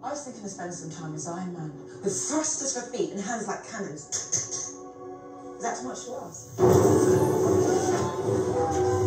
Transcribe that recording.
I was thinking of spending some time as Iron Man, with thrusters for feet and hands like cannons. Is that too much to ask?